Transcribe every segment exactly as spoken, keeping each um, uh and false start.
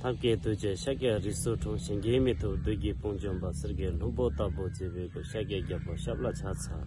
Thake Tuja Shagya Risoto Shingame to Dugi Punjumba Sergei Lubota Bojibe Shagya Gapo Shabla Chatsa.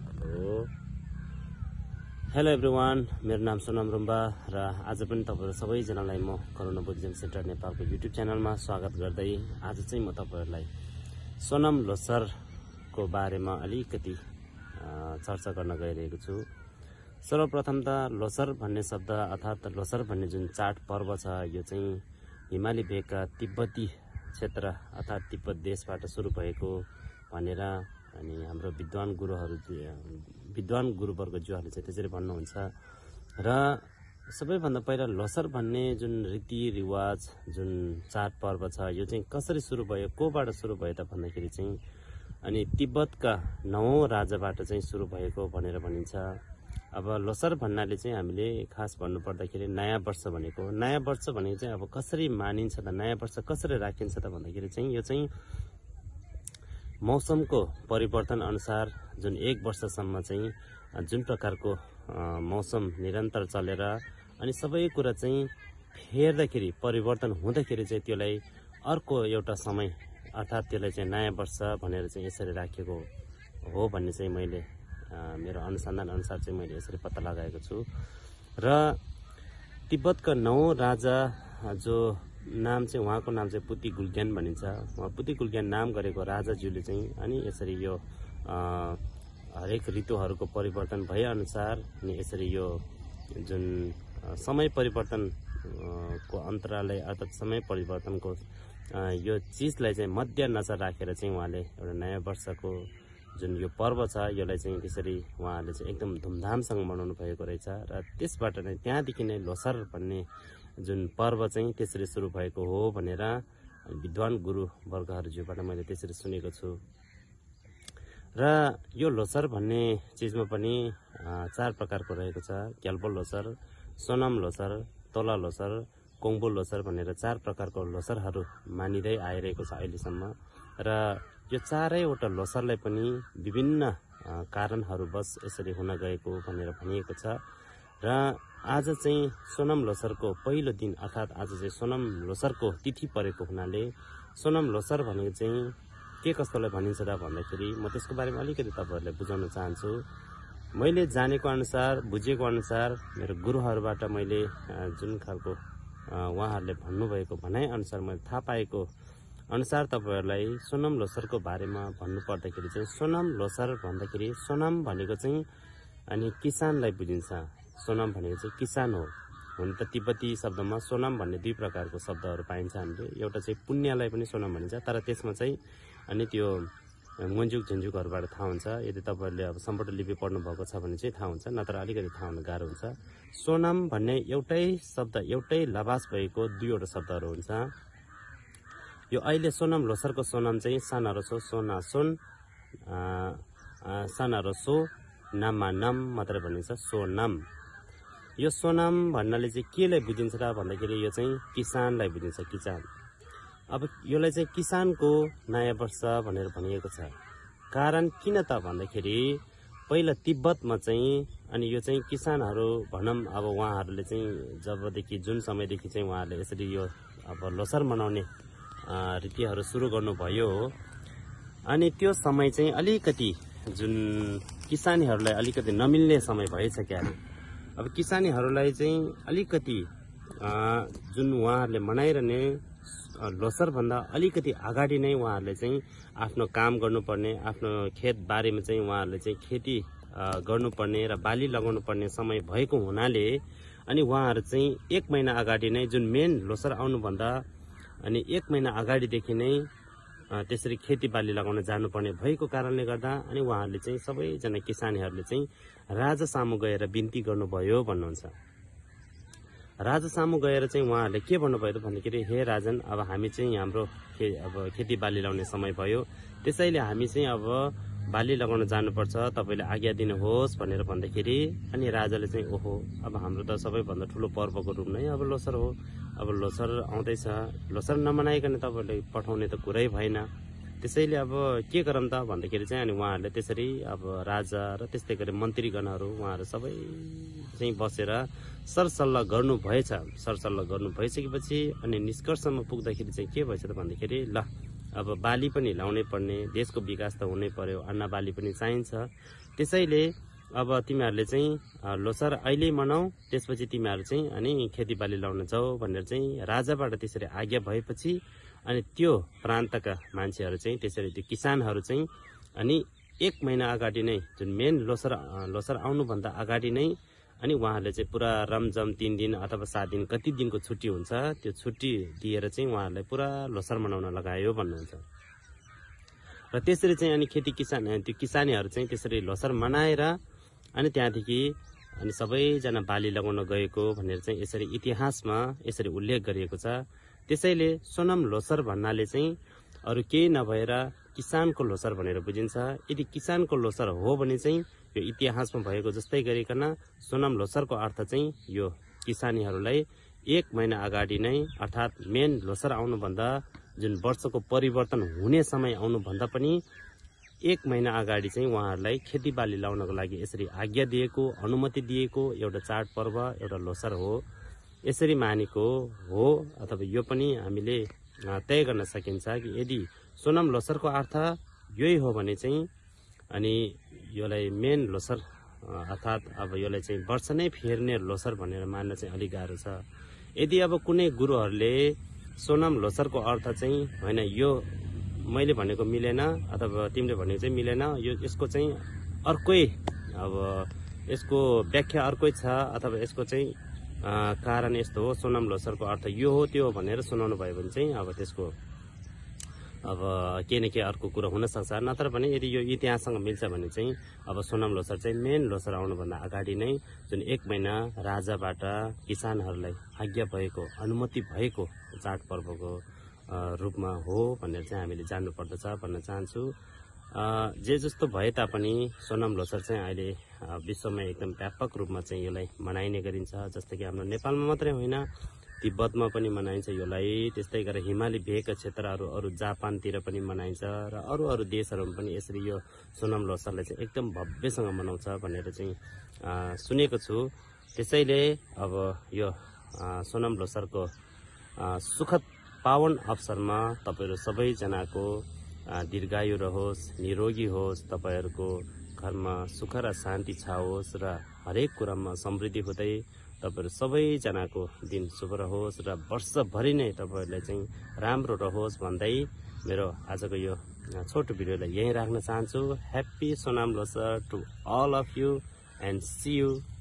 Hello everyone, मेरो नाम सोनम रुम्बा र आज पनि तपाईहरु सबैजनालाई म करुणा बुद्धिज्म सेन्टर नेपालको युट्युब च्यानलमा स्वागत गर्दै आज चाहिँ म तपाईहरुलाई सोनम लोसरको बारेमा अलिकति चर्चा गर्न गइरहेको छु। सर्वप्रथम त लोसर भन्ने शब्द अर्थात लोसर भन्ने जुन चाड पर्व छ यो चाहिँ हिमाली भेगका तिब्बती क्षेत्र अर्थात तिब्बत देशबाट सुरु भएको भनेर अनि हाम्रो विद्वान गुरुहरु विद्वान गुरुवर्गज्यूहरुले चाहिँ त्यसरी भन्नुहुन्छ र सबैभन्दा पहिला लोसर भन्ने जुन रीतिरिवाज जुन चाड पर्व छ यो चाहिँ कसरी सुरु भयो कोबाट सुरु भयो त भन्दाखेरि चाहिँ अनि तिब्बतका नौवौं राजाबाट चाहिँ सुरु भएको भनेर भनिन्छ। अब लोसर भन्नाले चाहिँ हामीले खास भन्नु पर्दाखेरि नयाँ वर्ष भनेको नयाँ वर्ष भनेको चाहिँ अब कसरी मानिन्छ त नयाँ वर्ष कसरी राखिन्छ त भन्दाखेरि चाहिँ यो चाहिँ मौसमको परिवर्तन अनुसार जुन एक वर्षसम्म चाहिँ जुन प्रकारको मौसम निरन्तर चलेर अनि सबै कुरा चाहिँ फेर्दाखेरि परिवर्तन हुँदाखेरि चाहिँ त्यसलाई अर्को एउटा समय अर्थात त्यसलाई चाहिँ नयाँ वर्ष भनेर चाहिँ यसरी राखेको हो भन्ने चाहिँ मैले मेरो अनुसन्धान अनुसार चाहिँ मैले यसरी पत्ता लगाएको छु। र तिब्बतका नौ राजा जो नाम चाहिँ उहाँको नाम चाहिँ पुति गुल्ग्यान भनिन्छ। उहाँ पुति गुल्ग्यान नाम गरेको राजाज्यूले चाहिँ अनि यसरी यो हरेक ऋतुहरूको परिवर्तन भए अनुसार अनि यसरी यो जुन समय परिवर्तन को अन्तराललाई अर्थात समय परिवर्तनको यो चीजलाई चाहिँ मध्यनजर राखेर चाहिँ उहाँले एउटा नयाँ वर्षको जुन यो पर्व छ यसलाई चाहिँ त्यसरी उहाँहरूले चाहिँ एकदम धुमधामसँग मनाउनु भएको रहेछ र त्यसबाट नै त्यहाँदेखि नै लोसर भन्ने जुन पर्व चाहिँ त्यसरी सुरु भएको हो भनेर विद्वान गुरु वर्गहरुज्यूबाट मैले त्यसरी सुनेको छु। र यो लोसर भन्ने चीजमा पनि चार प्रकारको रहेको छ। ग्याल्बो लोसर, सोनम लोसर, तोला लोसर, कोङ्बो लोसर भनेर चार प्रकारको लोसरहरू मानिँदै आइरहेको छ अहिलेसम्म। र यो चारैवटा लोसरलाई पनि विभिन्न कारणहरूवश यसरी हुन गएको भनेर भनिएको छ। र आज चाहिँ सोनम लोसरको पहिलो दिन अर्थात आज चाहिँ सोनम लोसरको तिथि परेको हुनाले सोनम लोसर भनेको चाहिँ के कस्तोलाई भनिन्छ त भन्दाखेरि म त्यसको बारेमा अलिकति तपाईहरुलाई बुझाउन चाहन्छु। मैले जानेको अनुसार बुझेको अनुसार मेरो गुरुहरुबाट मैले जुन खालको उहाँहरूले भन्नुभएको भनाइ अनुसार मैले थाहा पाएको अनुसार तपाईहरुलाई सोनम लोसरको बारेमा भन्नु पर्दाखेरि चाहिँ सोनम लोसर भन्दाखेरि सोनम भनेको चाहिँ अनि किसानलाई बुझिन्छ। सोनम भनेको चाहिँ किसान हो। हुन त तिब्बती शब्दमा सोनम भन्ने दुई प्रकारको शब्दहरू पाइन्छ हामीले। एउटा चाहिँ पुण्यलाई पनि सोनम भनिन्छ तर त्यसमा चाहिँ अनि त्यो मुन्जुक झुन्जुकहरुबाट थाहा हुन्छ। यदि तपाईहरुले अब सम्पूर्ण लिपि पढ्नु भएको छ भने चाहिँ थाहा हुन्छ नत्र अलिकति थाहा हुन गाह्रो हुन्छ। सोनम भन्ने एउटै शब्द एउटै लभास भएको दुईवटा शब्दहरू हुन्छ। यो अहिले सोनम लोसरको सोनम चाहिँ साना सो सोना सोन साना सो नाममा नाम मात्र भनिन्छ सोनम। यो सोनम भन्नाले चाहिँ केलाई बुझिन्छ त भन्दाखेरि यो चाहिँ किसानलाई बुझिन्छ किसान। अब यसलाई चाहिँ किसानको नयाँ वर्ष भनेर भनिएको छ। कारण किन त भन्दाखेरि पहिला तिब्बतमा चाहिँ अनि यो चाहिँ किसानहरू भनौं अब उहाँहरूले चाहिँ जबदेखि जुन समयदेखि चाहिँ उहाँहरूले यसरी यो अब लोसर मनाउने रीतिहरू सुरु गर्नुभयो अनि त्यो समय चाहिँ अलिकति जुन किसानीहरूलाई अलिकति नमिल्ने समय भएछ क्या। अब किसानीहरूलाई चाहिँ अलिकति जुन उहाँहरूले मनाइरहने लोसर भन्दा अलिकति अगाडि नै उहाँहरूले चाहिँ आफ्नो काम गर्नुपर्ने आफ्नो खेत बारीमा चाहिँ उहाँहरूले चाहिँ खेती गर्नुपर्ने र बाली लगाउनु पर्ने समय भएको हुनाले अनि उहाँहरू चाहिँ एक महिना अगाडि नै जुन मेन लोसर आउनुभन्दा अनि एक महिना अगाडिदेखि नै त्यसरी खेतीबाली लगाउन जानुपर्ने भएको कारणले गर्दा अनि उहाँहरूले चाहिँ सबैजना किसानीहरूले चाहिँ राजा सामु गएर बिन्ती गर्नुभयो भन्नुहुन्छ। राजा सामु गएर चाहिँ उहाँहरूले के भन्नुभयो त भन्दाखेरि हे राजन अब हामी चाहिँ हाम्रो खे अब खेतीबाली लगाउने समय भयो त्यसैले हामी चाहिँ अब बाली लगाउन जानुपर्छ तपाईले आज्ञा दिनुहोस् भनेर भन्दाखेरि अनि राजाले चाहिँ ओहो अब हाम्रो त सबैभन्दा ठुलो पर्वको रूप नै अब लोसर हो। अब लोसर आउँदैछ लोसर नमनाइकन तपाईले पठाउने त कुरै भएन त्यसैले अब के गरौँ त भन्दाखेरि चाहिँ अनि उहाँहरूले त्यसरी अब राजा र त्यस्तै गरी मन्त्रीगणहरू उहाँहरू सबै चाहिँ बसेर सरसल्लाह गर्नुभएछ। सरसल्लाह गर्नु भइसकेपछि अनि निष्कर्षमा पुग्दाखेरि चाहिँ के भएछ त भन्दाखेरि ल अब बाली पनि लाउनै पर्ने, देशको विकास त हुनै पर्यो, अन्न बाली पनि चाहिन्छ। त्यसैले अब तिमीहरूले चाहिँ लोसार अहिले मनाऊ, त्यसपछि तिमीहरू चाहिँ अनि खेतीबाली लाउन जाऊ भनेर चाहिँ राजाबाट त्यसरी आज्ञा भएपछि अनि त्यो प्रान्तका मान्छेहरू चाहिँ त्यसरी त्यो किसानहरू चाहिँ अनि एक महिना अगाडि नै जुन मेन लोसार लोसार आउनुभन्दा अगाडि नै अनि उहाँहरूले चाहिँ पुरा रमझम तीन दिन अथवा सात दिन कति दिनको छुट्टी हुन्छ त्यो छुट्टी दिएर चाहिँ उहाँहरूलाई पुरा लोसार मनाउन लगायो भन्नुहुन्छ। र त्यसरी चाहिँ अनि खेती किसान त्यो किसानीहरू चाहिँ त्यसरी लोसार मनाएर अनि त्यहाँदेखि अनि सबैजना बाली लगाउन गएको भनेर चाहिँ यसरी इतिहासमा यसरी उल्लेख गरिएको छ। त्यसैले सोनाम लोसार भन्नाले चाहिँ अरू केही नभएर किसानको लोसार भनेर बुझिन्छ। यदि किसानको लोसार हो भने चाहिँ यो इतिहासमा भएको जस्तै गरिकन सोनाम लोसारको अर्थ चाहिँ यो किसानीहरूलाई एक महिना अगाडि नै अर्थात् मेन लोसार आउनुभन्दा जुन वर्षको परिवर्तन हुने समय आउनुभन्दा पनि एक महिना अगाडि चाहिँ उहाँहरूलाई खेतीबाली लाउनको लागि यसरी आज्ञा दिएको, अनुमति दिएको एउटा चाडपर्व एउटा लोसार हो। यसरी मानेको हो अथवा यो पनि हामीले तय गर्न सकिन्छ कि यदि सोनाम लोसारको अर्थ यही हो भने चाहिँ अनि यसलाई मेन लोसार अर्थात् अब यसलाई चाहिँ वर्ष नै फेर्ने लोसार भनेर मान्न चाहिँ अलिक गाह्रो छ। यदि अब कुनै गुरुहरूले सोनाम लोसारको अर्थ चाहिँ होइन यो मैले भनेको मिलेन अथवा तिमीले भनेको चाहिँ मिलेन, यो यसको चाहिँ अर्कै अब यसको व्याख्या अर्कै छ अथवा यसको चाहिँ कारण यस्तो हो, सोनाम लोसारको अर्थ यो हो त्यो हो भनेर सुनाउनु भयो भने चाहिँ अब त्यसको अब केही न केही अर्को कुरो हुनसक्छ। नत्र भने यदि यो इतिहाससँग मिल्छ भने चाहिँ अब सोनाम लोसार चाहिँ मेन लोसार आउनुभन्दा अगाडि नै जुन एक महिना राजाबाट किसानहरूलाई आज्ञा भएको, अनुमति भएको चाडपर्वको रूपमा हो भनेर चाहिँ हामीले जान्नु पर्दछ भन्न चाहन्छु। जे जस्तो भए तापनि सोनाम लोसार चाहिँ अहिले विश्वमा एकदम व्यापक रूपमा चाहिँ यसलाई मनाइने गरिन्छ। जस्तै कि हाम्रो नेपालमा मात्रै होइन, तिब्बतमा पनि मनाइन्छ यसलाई। त्यस्तै गरेर हिमाली भेगका क्षेत्रहरू अरू जापानतिर पनि मनाइन्छ र अरू अरू देशहरूमा पनि यसरी यो सोनाम लोसारलाई चाहिँ एकदम भव्यसँग मनाउँछ भनेर चाहिँ सुनेको छु। त्यसैले अब यो सोनाम लोसारको सुखद पावन अवसरमा तपाईँहरू सबैजनाको दीर्घायु रहोस्, निरोगी होस्, तपाईँहरूको घरमा सुख र शान्ति छाओस् र हरेक कुरामा समृद्धि हुँदै तपाईँहरू सबैजनाको दिन शुभ रहोस् र वर्षभरि नै तपाईँहरूलाई चाहिँ राम्रो रहोस् भन्दै मेरो आजको यो छोटो भिडियोलाई यहीँ राख्न चाहन्छु। Happy Sonam Losar to all of you and see you